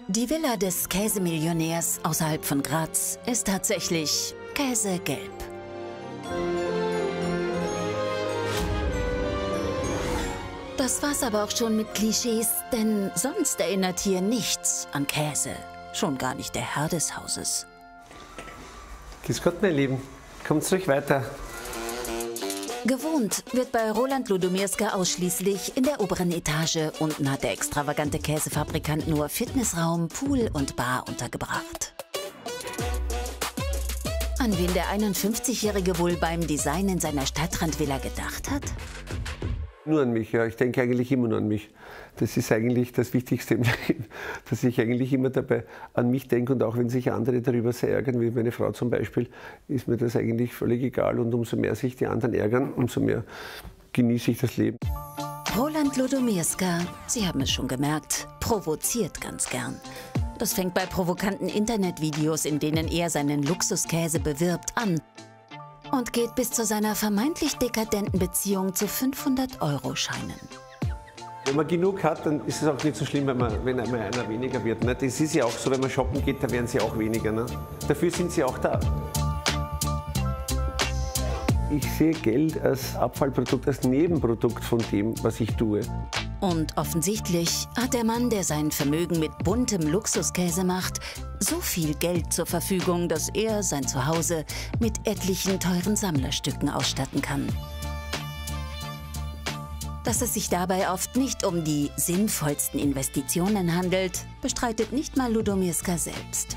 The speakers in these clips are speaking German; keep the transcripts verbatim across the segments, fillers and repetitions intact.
Die Villa des Käsemillionärs außerhalb von Graz ist tatsächlich käsegelb. Das war's aber auch schon mit Klischees, denn sonst erinnert hier nichts an Käse. Schon gar nicht der Herr des Hauses. Grüß Gott, mein Lieben. Kommt ruhig weiter. Gewohnt wird bei Roland Ludomirska ausschließlich in der oberen Etage. Unten hat der extravagante Käsefabrikant nur Fitnessraum, Pool und Bar untergebracht. An wen der einundfünfzigjährige wohl beim Design in seiner Stadtrandvilla gedacht hat? Nur an mich, ja. Ich denke eigentlich immer nur an mich. Das ist eigentlich das Wichtigste im Leben, dass ich eigentlich immer dabei an mich denke, und auch wenn sich andere darüber sehr ärgern, wie meine Frau zum Beispiel, ist mir das eigentlich völlig egal, und umso mehr sich die anderen ärgern, umso mehr genieße ich das Leben. Roland Ludomirska, Sie haben es schon gemerkt, provoziert ganz gern. Das fängt bei provokanten Internetvideos, in denen er seinen Luxuskäse bewirbt, an und geht bis zu seiner vermeintlich dekadenten Beziehung zu fünfhundert-Euro-Scheinen. Wenn man genug hat, dann ist es auch nicht so schlimm, wenn, man, wenn einmal einer weniger wird. Ne? Das ist ja auch so, wenn man shoppen geht, da werden sie auch weniger. Ne? Dafür sind sie auch da. Ich sehe Geld als Abfallprodukt, als Nebenprodukt von dem, was ich tue. Und offensichtlich hat der Mann, der sein Vermögen mit buntem Luxuskäse macht, so viel Geld zur Verfügung, dass er sein Zuhause mit etlichen teuren Sammlerstücken ausstatten kann. Dass es sich dabei oft nicht um die sinnvollsten Investitionen handelt, bestreitet nicht mal Ludomirska selbst.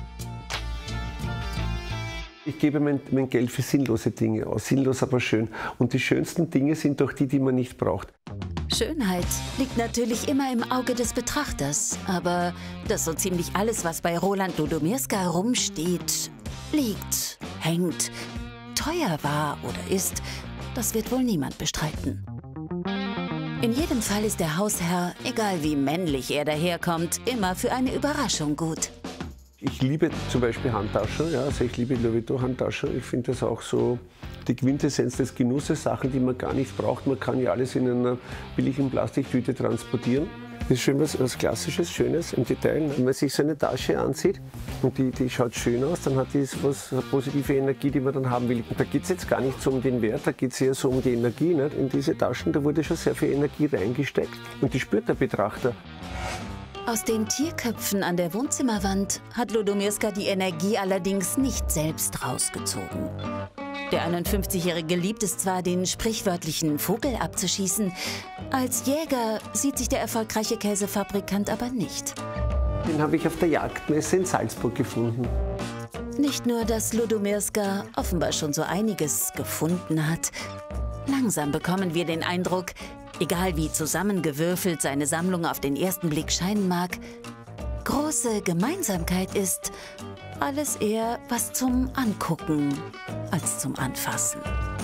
Ich gebe mein, mein Geld für sinnlose Dinge aus, sinnlos aber schön. Und die schönsten Dinge sind doch die, die man nicht braucht. Schönheit liegt natürlich immer im Auge des Betrachters, aber dass so ziemlich alles, was bei Roland Ludomirska rumsteht, liegt, hängt, teuer war oder ist, das wird wohl niemand bestreiten. In jedem Fall ist der Hausherr, egal wie männlich er daherkommt, immer für eine Überraschung gut. Ich liebe zum Beispiel Handtaschen, ja, also ich liebe Louis Vuitton-Handtaschen. Ich finde das auch so die Quintessenz des Genusses, Sachen, die man gar nicht braucht. Man kann ja alles in einer billigen Plastiktüte transportieren. Das ist schön was, was Klassisches, Schönes im Detail. Wenn man sich so eine Tasche ansieht und die, die schaut schön aus, dann hat die was, eine positive Energie, die man dann haben will. Und da geht es jetzt gar nicht so um den Wert, da geht es eher so um die Energie. Nicht? In diese Taschen, da wurde schon sehr viel Energie reingesteckt und die spürt der Betrachter. Aus den Tierköpfen an der Wohnzimmerwand hat Ludomirska die Energie allerdings nicht selbst rausgezogen. Der einundfünfzigjährige liebt es zwar, den sprichwörtlichen Vogel abzuschießen, als Jäger sieht sich der erfolgreiche Käsefabrikant aber nicht. Den habe ich auf der Jagdmesse in Salzburg gefunden. Nicht nur, dass Ludomirska offenbar schon so einiges gefunden hat. Langsam bekommen wir den Eindruck, egal wie zusammengewürfelt seine Sammlung auf den ersten Blick scheinen mag, große Gemeinsamkeit ist alles eher was zum Angucken als zum Anfassen.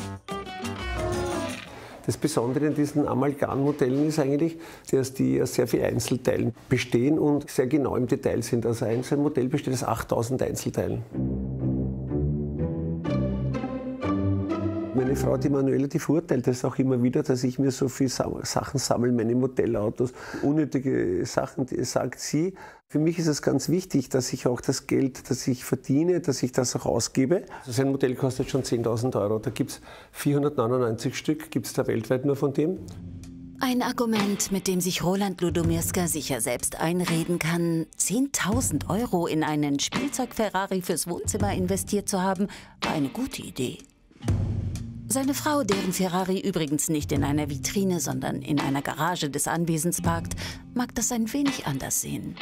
Das Besondere an diesen Amalgam-Modellen ist eigentlich, dass die aus sehr vielen Einzelteilen bestehen und sehr genau im Detail sind. Also ein so ein Modell besteht aus achttausend Einzelteilen. Meine Frau, die Manuela, die verurteilt das auch immer wieder, dass ich mir so viele Sachen sammle, meine Modellautos, unnötige Sachen, sagt sie. Für mich ist es ganz wichtig, dass ich auch das Geld, das ich verdiene, dass ich das auch ausgebe. Also sein Modell kostet schon zehntausend Euro. Da gibt es vierhundertneunundneunzig Stück, gibt es da weltweit nur von dem. Ein Argument, mit dem sich Roland Ludomirska sicher selbst einreden kann, zehntausend Euro in einen Spielzeug-Ferrari fürs Wohnzimmer investiert zu haben, war eine gute Idee. Seine Frau, deren Ferrari übrigens nicht in einer Vitrine, sondern in einer Garage des Anwesens parkt, mag das ein wenig anders sehen.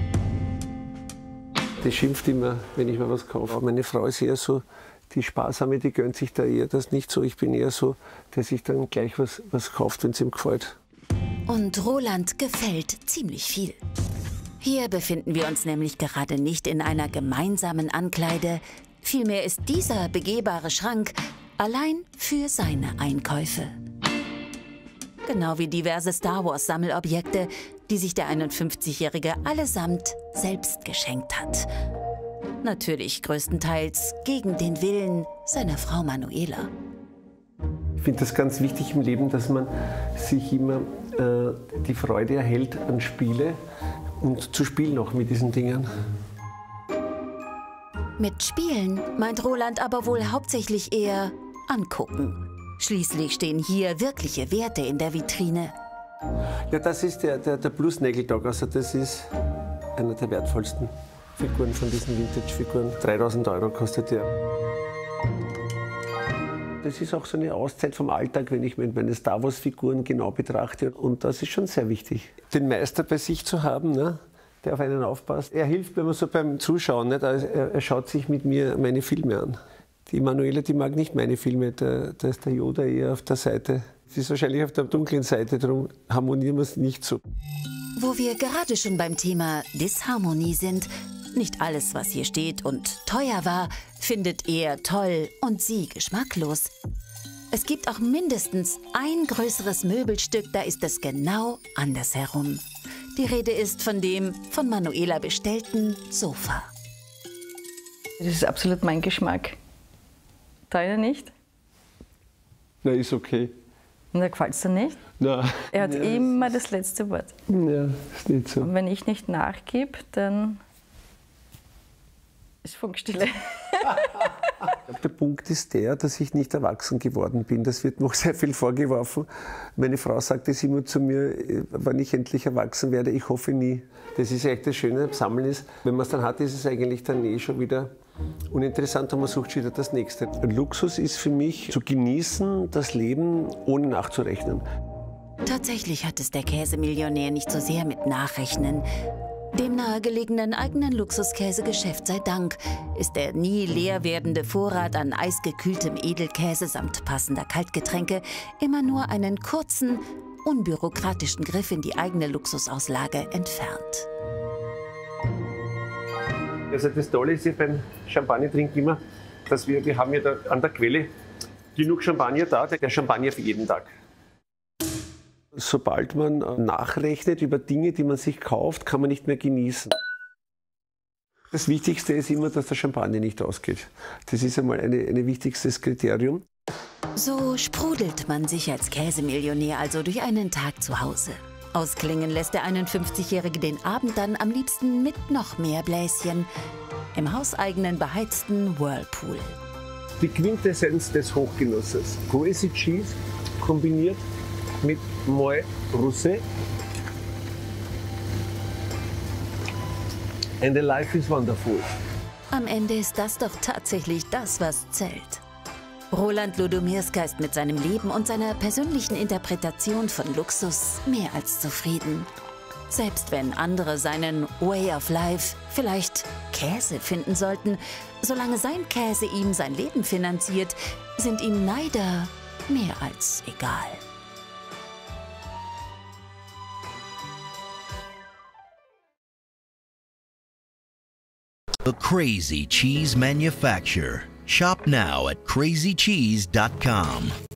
Die schimpft immer, wenn ich mal was kaufe. Aber meine Frau ist eher so, die Sparsame, die gönnt sich da eher das nicht so. Ich bin eher so, der sich dann gleich was, was kauft, wenn es ihm gefällt. Und Roland gefällt ziemlich viel. Hier befinden wir uns nämlich gerade nicht in einer gemeinsamen Ankleide. Vielmehr ist dieser begehbare Schrank allein für seine Einkäufe. Genau wie diverse Star Wars-Sammelobjekte, die sich der einundfünfzigjährige allesamt selbst geschenkt hat. Natürlich größtenteils gegen den Willen seiner Frau Manuela. Ich finde das ganz wichtig im Leben, dass man sich immer äh, die Freude erhält an Spiele und zu spielen auch mit diesen Dingen. Mit Spielen meint Roland aber wohl hauptsächlich eher angucken. Schließlich stehen hier wirkliche Werte in der Vitrine. Ja, das ist der, der, der Plus Nageldog. Also das ist einer der wertvollsten Figuren von diesen Vintage-Figuren. dreitausend Euro kostet der. Das ist auch so eine Auszeit vom Alltag, wenn ich meine Star Wars-Figuren genau betrachte. Und das ist schon sehr wichtig, den Meister bei sich zu haben, ne, der auf einen aufpasst. Er hilft mir immer so beim Zuschauen. Nicht? Also er, er schaut sich mit mir meine Filme an. Die Manuela, die mag nicht meine Filme, da, da ist der Yoda eher auf der Seite. Sie ist wahrscheinlich auf der dunklen Seite, darum harmonieren wir es nicht so. Wo wir gerade schon beim Thema Disharmonie sind, nicht alles, was hier steht und teuer war, findet er toll und sie geschmacklos. Es gibt auch mindestens ein größeres Möbelstück, da ist es genau andersherum. Die Rede ist von dem von Manuela bestellten Sofa. Das ist absolut mein Geschmack. Deiner nicht? Na, ist okay. Und da gefällt es dir nicht? Na, Er hat ja, immer das letzte Wort. Ja, ist nicht so. Und wenn ich nicht nachgebe, dann ist Funkstille. Der Punkt ist der, dass ich nicht erwachsen geworden bin. Das wird mir auch sehr viel vorgeworfen. Meine Frau sagt es immer zu mir, wann ich endlich erwachsen werde. Ich hoffe nie. Das ist echt das Schöne am Sammeln ist, wenn man es dann hat, ist es eigentlich dann eh schon wieder uninteressant und man sucht schon wieder das Nächste. Luxus ist für mich zu genießen, das Leben ohne nachzurechnen. Tatsächlich hat es der Käsemillionär nicht so sehr mit Nachrechnen. Dem nahegelegenen eigenen Luxuskäsegeschäft sei Dank ist der nie leer werdende Vorrat an eisgekühltem Edelkäse samt passender Kaltgetränke immer nur einen kurzen, unbürokratischen Griff in die eigene Luxusauslage entfernt. Also das Tolle ist ja beim Champagner-Trinken immer, dass wir, wir haben ja da an der Quelle genug Champagner da, der Champagner für jeden Tag. Sobald man nachrechnet über Dinge, die man sich kauft, kann man nicht mehr genießen. Das Wichtigste ist immer, dass der Champagner nicht ausgeht. Das ist einmal ein eine wichtigstes Kriterium. So sprudelt man sich als Käsemillionär also durch einen Tag zu Hause. Ausklingen lässt der einundfünfzigjährige den Abend dann am liebsten mit noch mehr Bläschen im hauseigenen beheizten Whirlpool. Die Quintessenz des Hochgenusses. Crazy Cheese kombiniert mit Moët Rosé. And the life is wonderful. Am Ende ist das doch tatsächlich das, was zählt. Roland Ludomirska ist mit seinem Leben und seiner persönlichen Interpretation von Luxus mehr als zufrieden. Selbst wenn andere seinen Way of Life vielleicht Käse finden sollten, solange sein Käse ihm sein Leben finanziert, sind ihm Neider mehr als egal. The Crazy Cheese Manufacturer. Shop now at crazy cheese dot com.